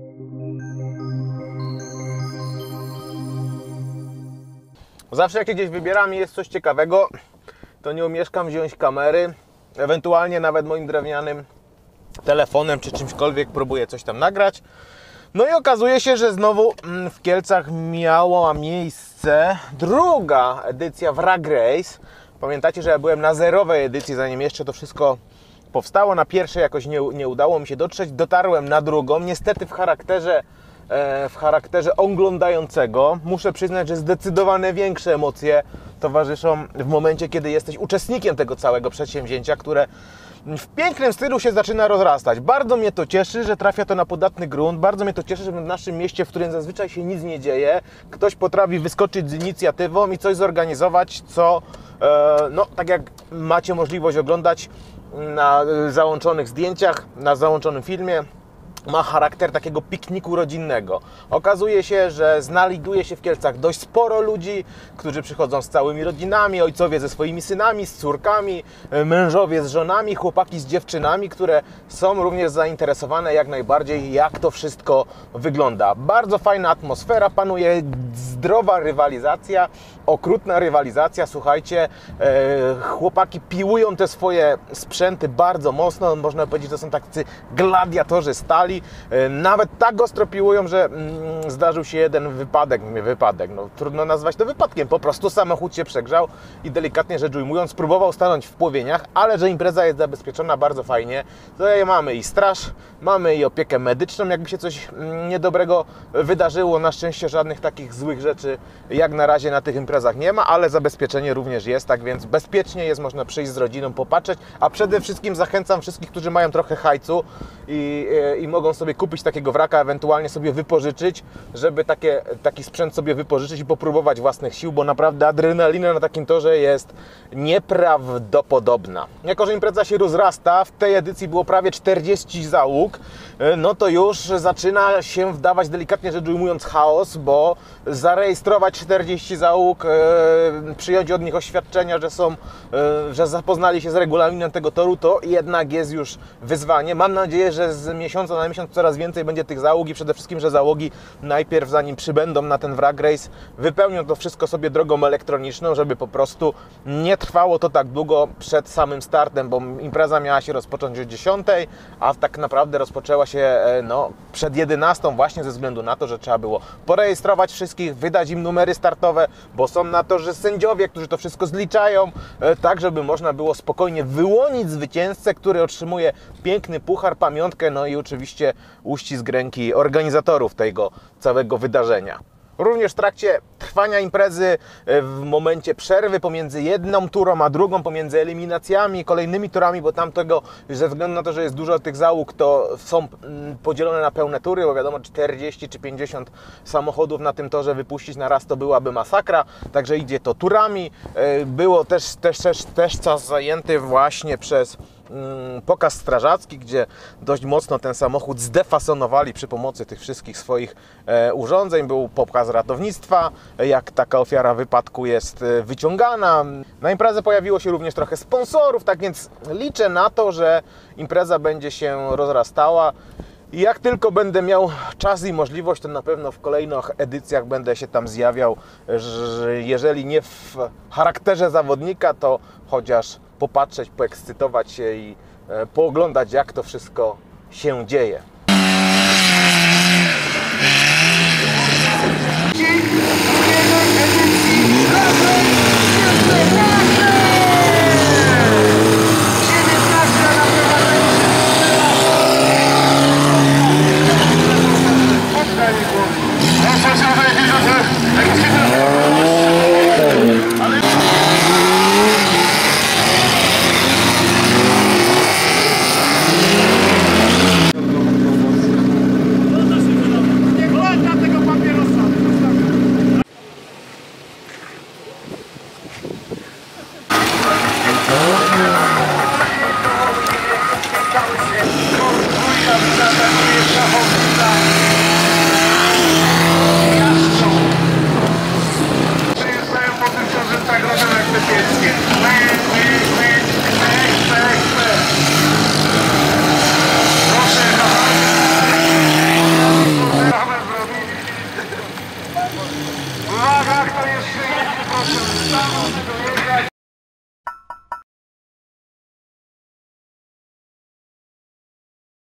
Zawsze jak się gdzieś wybieram i jest coś ciekawego, to nie omieszkam wziąć kamery, ewentualnie nawet moim drewnianym telefonem czy czymśkolwiek próbuję coś tam nagrać. No i okazuje się, że znowu w Kielcach miała miejsce druga edycja Wrag Race. Pamiętacie, że ja byłem na zerowej edycji, zanim jeszcze to wszystko powstało. Na pierwszej jakoś nie udało mi się dotrzeć, dotarłem na drugą, niestety w charakterze oglądającego. Muszę przyznać, że zdecydowane większe emocje towarzyszą w momencie, kiedy jesteś uczestnikiem tego całego przedsięwzięcia, które w pięknym stylu się zaczyna rozrastać. Bardzo mnie to cieszy, że trafia to na podatny grunt. Bardzo mnie to cieszy, że w naszym mieście, w którym zazwyczaj się nic nie dzieje, ktoś potrafi wyskoczyć z inicjatywą i coś zorganizować, co, no, tak jak macie możliwość oglądać na załączonych zdjęciach, na załączonym filmie, ma charakter takiego pikniku rodzinnego. Okazuje się, że znajduje się w Kielcach dość sporo ludzi, którzy przychodzą z całymi rodzinami, ojcowie ze swoimi synami, z córkami, mężowie z żonami, chłopaki z dziewczynami, które są również zainteresowane jak najbardziej, jak to wszystko wygląda. Bardzo fajna atmosfera panuje, zdrowa rywalizacja, okrutna rywalizacja. Słuchajcie, chłopaki piłują te swoje sprzęty bardzo mocno, można powiedzieć, że to są tacy gladiatorzy stali. Nawet tak ostro piłują, że zdarzył się jeden wypadek, no trudno nazwać to wypadkiem, po prostu samochód się przegrzał i delikatnie rzecz ujmując próbował stanąć w płowieniach, ale że impreza jest zabezpieczona bardzo fajnie. Tutaj mamy i straż, mamy i opiekę medyczną, jakby się coś niedobrego wydarzyło. Na szczęście żadnych takich złych rzeczy jak na razie na tych imprezach nie ma, ale zabezpieczenie również jest, tak więc bezpiecznie jest, można przyjść z rodziną, popatrzeć, a przede wszystkim zachęcam wszystkich, którzy mają trochę hajcu i mogą sobie kupić takiego wraka, ewentualnie sobie wypożyczyć, żeby taki sprzęt sobie wypożyczyć i popróbować własnych sił, bo naprawdę adrenalina na takim torze jest nieprawdopodobna. Jako że impreza się rozrasta, w tej edycji było prawie 40 załóg, no to już zaczyna się wdawać, delikatnie rzecz ujmując, chaos, bo zarejestrować 40 załóg, przyjąć od nich oświadczenia, że zapoznali się z regulaminem tego toru, to jednak jest już wyzwanie. Mam nadzieję, że z miesiąca na miesiąc coraz więcej będzie tych załóg i przede wszystkim, że załogi najpierw, zanim przybędą na ten Wrag Race, wypełnią to wszystko sobie drogą elektroniczną, żeby po prostu nie trwało to tak długo przed samym startem, bo impreza miała się rozpocząć o 10, a tak naprawdę rozpoczęła się przed 11 właśnie ze względu na to, że trzeba było porejestrować wszystkich, wydać im numery startowe, bo są na to, że sędziowie, którzy to wszystko zliczają, tak żeby można było spokojnie wyłonić zwycięzcę, który otrzymuje piękny puchar, pamiątkę, no i oczywiście uścisk ręki organizatorów tego całego wydarzenia. Również w trakcie trwania imprezy, w momencie przerwy pomiędzy jedną turą a drugą, pomiędzy eliminacjami, kolejnymi turami, bo tamtego, ze względu na to, że jest dużo tych załóg, to są podzielone na pełne tury, bo wiadomo, 40 czy 50 samochodów na tym torze wypuścić na raz to byłaby masakra, także idzie to turami. Było też czas zajęty właśnie przez pokaz strażacki, gdzie dość mocno ten samochód zdefasonowali przy pomocy tych wszystkich swoich urządzeń. Był pokaz ratownictwa, jak taka ofiara wypadku jest wyciągana. Na imprezę pojawiło się również trochę sponsorów, tak więc liczę na to, że impreza będzie się rozrastała. I jak tylko będę miał czas i możliwość, to na pewno w kolejnych edycjach będę się tam zjawiał, że jeżeli nie w charakterze zawodnika, to chociaż popatrzeć, poekscytować się i pooglądać, jak to wszystko się dzieje. Uwaga, kto jeszcze jeździ, proszę stanąć, dojechać.